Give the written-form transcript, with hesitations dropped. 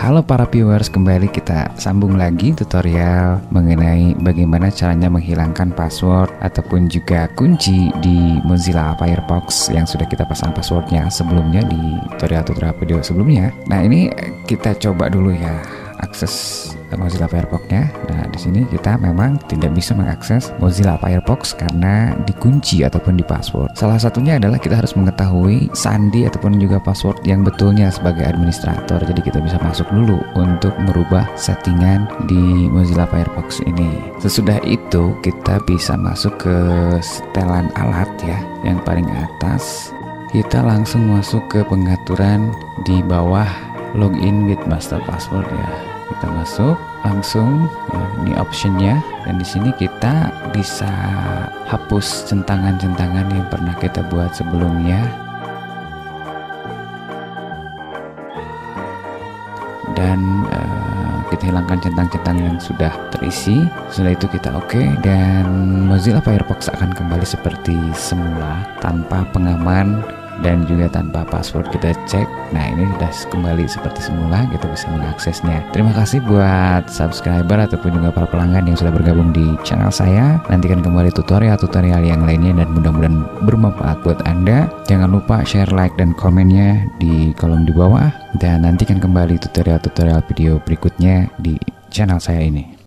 Halo para viewers, kembali kita sambung lagi tutorial mengenai bagaimana caranya menghilangkan password ataupun juga kunci di Mozilla Firefox yang sudah kita pasang passwordnya sebelumnya di tutorial-tutorial video sebelumnya. Nah, ini kita coba dulu ya akses Mozilla Firefox-nya. Nah, di sini kita memang tidak bisa mengakses Mozilla Firefox karena dikunci ataupun di password. Salah satunya adalah kita harus mengetahui sandi ataupun juga password yang betulnya sebagai administrator. Jadi kita bisa masuk dulu untuk merubah settingan di Mozilla Firefox ini. Sesudah itu kita bisa masuk ke setelan alat ya, yang paling atas. Kita langsung masuk ke pengaturan di bawah login with master password ya. Kita masuk langsung ya, ini optionnya, dan di sini kita bisa hapus centangan-centangan yang pernah kita buat sebelumnya, dan kita hilangkan centang-centang yang sudah terisi. Setelah itu kita oke, dan Mozilla Firefox akan kembali seperti semula tanpa pengaman dan juga tanpa password. Kita cek, nah ini sudah kembali seperti semula, kita bisa mengaksesnya. Terima kasih buat subscriber ataupun juga para pelanggan yang sudah bergabung di channel saya. Nantikan kembali tutorial-tutorial yang lainnya dan mudah-mudahan bermanfaat buat Anda. Jangan lupa share, like, dan komennya di kolom di bawah, dan nantikan kembali tutorial-tutorial video berikutnya di channel saya ini.